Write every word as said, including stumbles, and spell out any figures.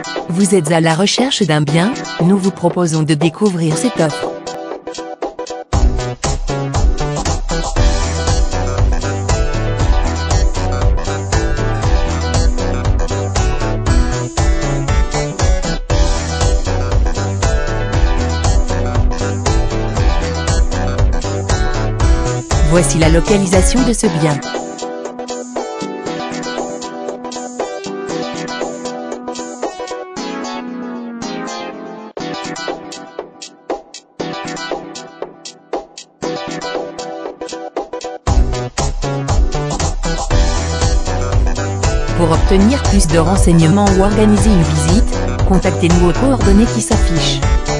Vous êtes à la recherche d'un bien? Nous vous proposons de découvrir cette offre. Voici la localisation de ce bien. Pour obtenir plus de renseignements ou organiser une visite, contactez-nous aux coordonnées qui s'affichent.